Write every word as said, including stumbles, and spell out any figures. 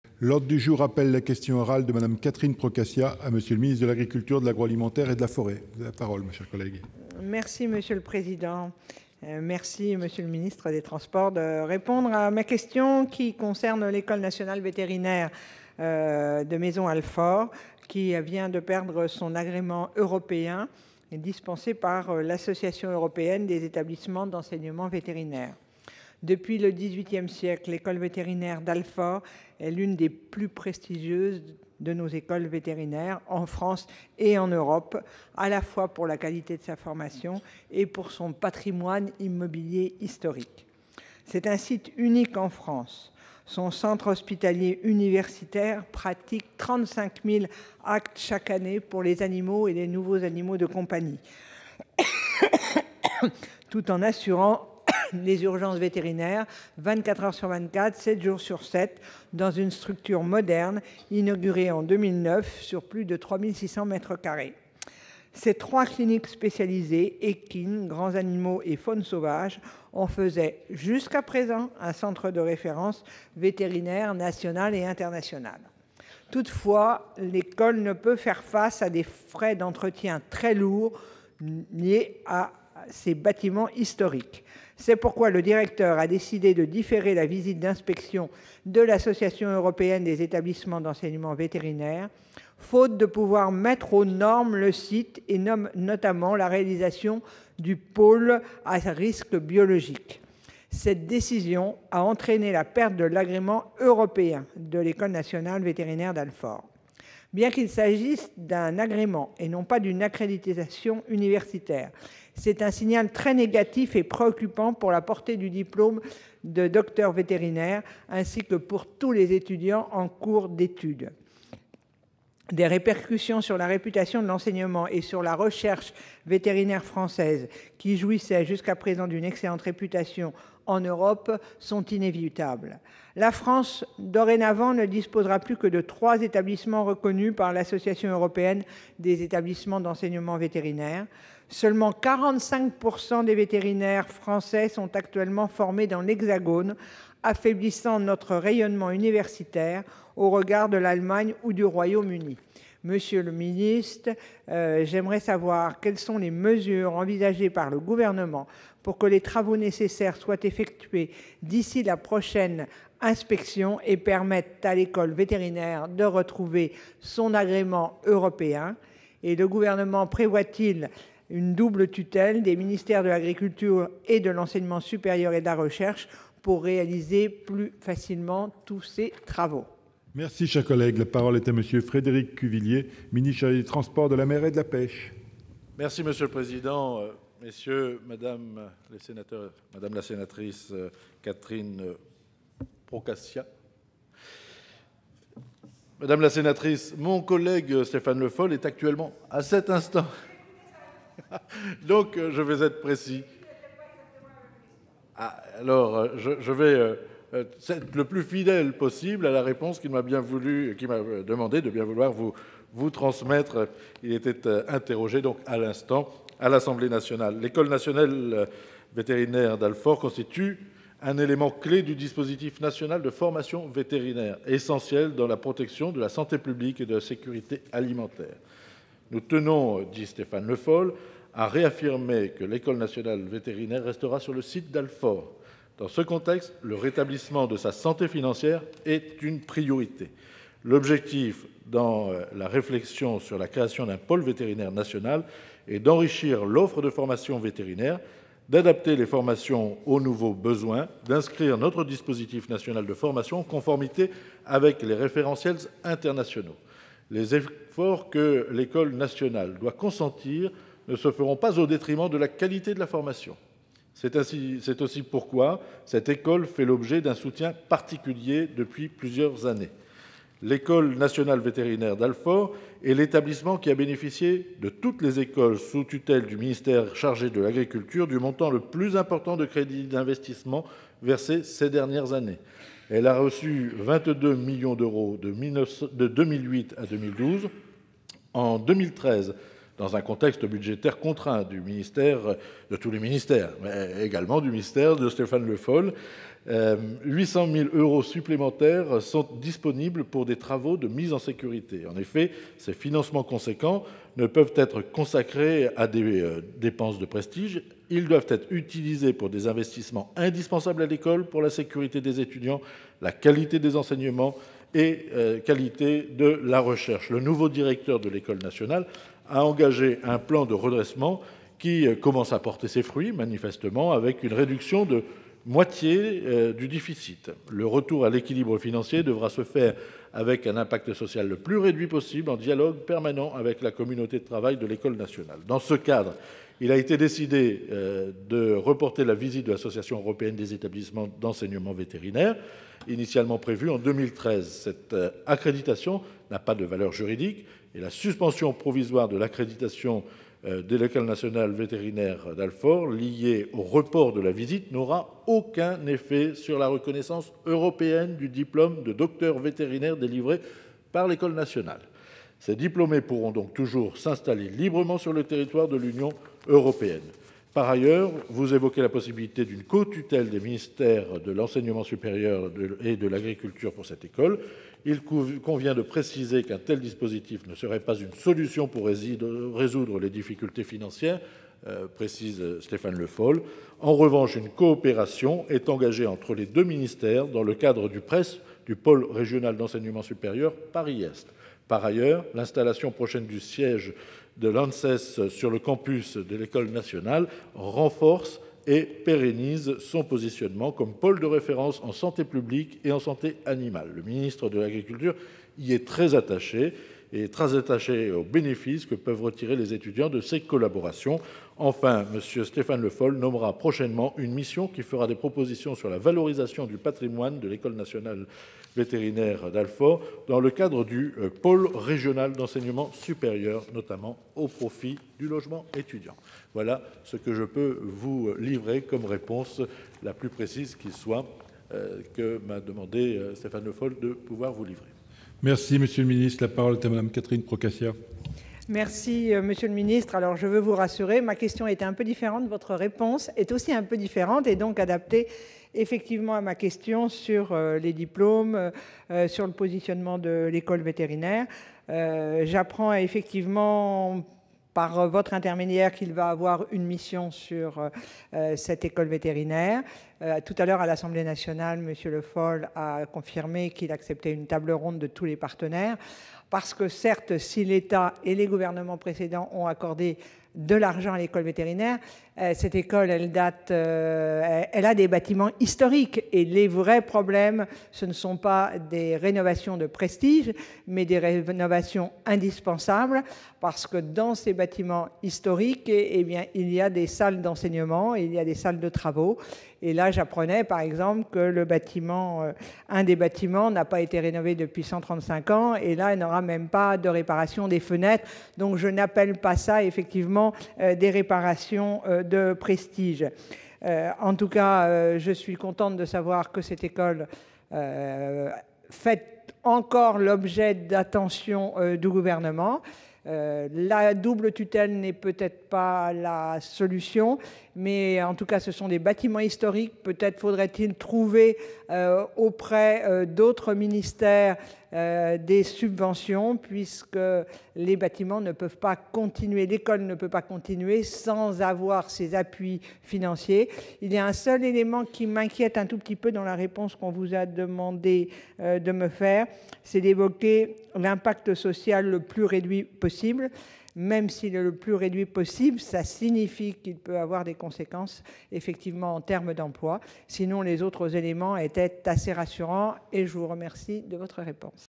L'ordre du jour appelle la question orale de Mme Catherine Procaccia à Monsieur le ministre de l'Agriculture, de l'Agroalimentaire et de la Forêt. Vous avez la parole, mes chers collègues. Merci, Monsieur le Président. Euh, merci, Monsieur le ministre des Transports, de répondre à ma question qui concerne l'École nationale vétérinaire euh, de Maisons-Alfort, qui vient de perdre son agrément européen dispensé par euh, l'Association européenne des établissements d'enseignement vétérinaire. Depuis le dix-huitième siècle, l'école vétérinaire d'Alfort est l'une des plus prestigieuses de nos écoles vétérinaires en France et en Europe, à la fois pour la qualité de sa formation et pour son patrimoine immobilier historique. C'est un site unique en France. Son centre hospitalier universitaire pratique trente-cinq mille actes chaque année pour les animaux et les nouveaux animaux de compagnie, tout en assurant les urgences vétérinaires vingt-quatre heures sur vingt-quatre, sept jours sur sept, dans une structure moderne inaugurée en deux mille neuf sur plus de trois mille six cents mètres carrés. Ces trois cliniques spécialisées, équines, grands animaux et faune sauvage, en faisaient jusqu'à présent un centre de référence vétérinaire national et international. Toutefois, l'école ne peut faire face à des frais d'entretien très lourds liés à ces bâtiments historiques. C'est pourquoi le directeur a décidé de différer la visite d'inspection de l'Association européenne des établissements d'enseignement vétérinaire, faute de pouvoir mettre aux normes le site et notamment la réalisation du pôle à risque biologique. Cette décision a entraîné la perte de l'agrément européen de l'École nationale vétérinaire d'Alfort. Bien qu'il s'agisse d'un agrément et non pas d'une accréditation universitaire, c'est un signal très négatif et préoccupant pour la portée du diplôme de docteur vétérinaire, ainsi que pour tous les étudiants en cours d'études. Des répercussions sur la réputation de l'enseignement et sur la recherche vétérinaire française, qui jouissait jusqu'à présent d'une excellente réputation en Europe, sont inévitables. La France, dorénavant, ne disposera plus que de trois établissements reconnus par l'Association européenne des établissements d'enseignement vétérinaire. Seulement quarante-cinq pour cent des vétérinaires français sont actuellement formés dans l'Hexagone, affaiblissant notre rayonnement universitaire au regard de l'Allemagne ou du Royaume-Uni. Monsieur le ministre, euh, j'aimerais savoir quelles sont les mesures envisagées par le gouvernement pour que les travaux nécessaires soient effectués d'ici la prochaine inspection et permettent à l'école vétérinaire de retrouver son agrément européen. Et le gouvernement prévoit-il une double tutelle des ministères de l'Agriculture et de l'Enseignement supérieur et de la Recherche pour réaliser plus facilement tous ces travaux? Merci, chers collègues. La parole est à Monsieur Frédéric Cuvillier, ministre des Transports, de la Mer et de la Pêche. Merci, Monsieur le Président. Messieurs, Madame les sénateurs, Madame la sénatrice Catherine Procaccia. Madame la sénatrice, mon collègue Stéphane Le Foll est actuellement à cet instant. Donc, je vais être précis. Ah, alors, je, je vais euh, être le plus fidèle possible à la réponse qu'il m'a bien voulu, qui m'a demandé de bien vouloir vous, vous transmettre. Il était euh, interrogé donc à l'instant à l'Assemblée nationale. L'École nationale vétérinaire d'Alfort constitue un élément clé du dispositif national de formation vétérinaire, essentiel dans la protection de la santé publique et de la sécurité alimentaire. Nous tenons, dit Stéphane Le Foll, à réaffirmer que l'École nationale vétérinaire restera sur le site d'Alfort. Dans ce contexte, le rétablissement de sa santé financière est une priorité. L'objectif dans la réflexion sur la création d'un pôle vétérinaire national est d'enrichir l'offre de formation vétérinaire, d'adapter les formations aux nouveaux besoins, d'inscrire notre dispositif national de formation en conformité avec les référentiels internationaux. Les efforts que l'École nationale doit consentir ne se feront pas au détriment de la qualité de la formation. C'est ainsi, c'est aussi pourquoi cette école fait l'objet d'un soutien particulier depuis plusieurs années. L'École nationale vétérinaire d'Alfort est l'établissement qui a bénéficié de toutes les écoles sous tutelle du ministère chargé de l'Agriculture du montant le plus important de crédits d'investissement versés ces dernières années. Elle a reçu vingt-deux millions d'euros de deux mille huit à deux mille douze. En deux mille treize, dans un contexte budgétaire contraint du ministère, de tous les ministères, mais également du ministère de Stéphane Le Foll, Euh, huit cent mille euros supplémentaires sont disponibles pour des travaux de mise en sécurité. En effet, ces financements conséquents ne peuvent être consacrés à des euh, dépenses de prestige. Ils doivent être utilisés pour des investissements indispensables à l'école, pour la sécurité des étudiants, la qualité des enseignements et euh, qualité de la recherche. Le nouveau directeur de l'École nationale a engagé un plan de redressement qui euh, commence à porter ses fruits, manifestement, avec une réduction de moitié euh, du déficit. Le retour à l'équilibre financier devra se faire avec un impact social le plus réduit possible, en dialogue permanent avec la communauté de travail de l'École nationale. Dans ce cadre, il a été décidé euh, de reporter la visite de l'Association européenne des établissements d'enseignement vétérinaire, initialement prévue en deux mille treize. Cette euh, accréditation n'a pas de valeur juridique et la suspension provisoire de l'accréditation de l'École nationale vétérinaire d'Alfort, liée au report de la visite, n'aura aucun effet sur la reconnaissance européenne du diplôme de docteur vétérinaire délivré par l'École nationale. Ces diplômés pourront donc toujours s'installer librement sur le territoire de l'Union européenne. Par ailleurs, vous évoquez la possibilité d'une co-tutelle des ministères de l'enseignement supérieur et de l'agriculture pour cette école. Il convient de préciser qu'un tel dispositif ne serait pas une solution pour résoudre les difficultés financières, euh, précise Stéphane Le Foll. En revanche, une coopération est engagée entre les deux ministères dans le cadre du P R E S, du pôle régional d'enseignement supérieur Paris-Est. Par ailleurs, l'installation prochaine du siège de l'ANSES sur le campus de l'École nationale renforce et pérennise son positionnement comme pôle de référence en santé publique et en santé animale. Le ministre de l'Agriculture y est très attaché et très attaché aux bénéfices que peuvent retirer les étudiants de ces collaborations. Enfin, M. Stéphane Le Foll nommera prochainement une mission qui fera des propositions sur la valorisation du patrimoine de l'École nationale vétérinaire d'Alfort dans le cadre du pôle régional d'enseignement supérieur, notamment au profit du logement étudiant. Voilà ce que je peux vous livrer comme réponse la plus précise qui soit, euh, que m'a demandé euh, Stéphane Le Foll de pouvoir vous livrer. Merci, Monsieur le Ministre. La parole est à Madame Catherine Procaccia. Merci, euh, Monsieur le Ministre. Alors, je veux vous rassurer, ma question était un peu différente, votre réponse est aussi un peu différente et donc adaptée effectivement à ma question sur euh, les diplômes, euh, sur le positionnement de l'école vétérinaire. Euh, J'apprends effectivement par votre intermédiaire qu'il va avoir une mission sur euh, cette école vétérinaire. Euh, tout à l'heure, à l'Assemblée nationale, M. Le Foll a confirmé qu'il acceptait une table ronde de tous les partenaires, parce que certes, si l'État et les gouvernements précédents ont accordé de l'argent à l'école vétérinaire, euh, cette école, elle date, euh, elle a des bâtiments historiques et les vrais problèmes, ce ne sont pas des rénovations de prestige, mais des rénovations indispensables, parce que dans ces bâtiments historiques, eh, eh bien, il y a des salles d'enseignement, il y a des salles de travaux. Et là, j'apprenais, par exemple, que le bâtiment, euh, un des bâtiments n'a pas été rénové depuis cent trente-cinq ans, et là, il n'aura même pas de réparation des fenêtres. Donc, je n'appelle pas ça, effectivement, euh, des réparations euh, de prestige. Euh, en tout cas, euh, je suis contente de savoir que cette école euh, fait encore l'objet d'attention euh, du gouvernement. Euh, la double tutelle n'est peut-être pas la solution, mais en tout cas, ce sont des bâtiments historiques. Peut-être faudrait-il trouver euh, auprès euh, d'autres ministères euh, des subventions, puisque les bâtiments ne peuvent pas continuer, l'école ne peut pas continuer sans avoir ces appuis financiers. Il y a un seul élément qui m'inquiète un tout petit peu dans la réponse qu'on vous a demandé euh, de me faire, c'est d'évoquer l'impact social le plus réduit possible. Même s'il est le plus réduit possible, ça signifie qu'il peut avoir des conséquences effectivement en termes d'emploi. Sinon, les autres éléments étaient assez rassurants et je vous remercie de votre réponse.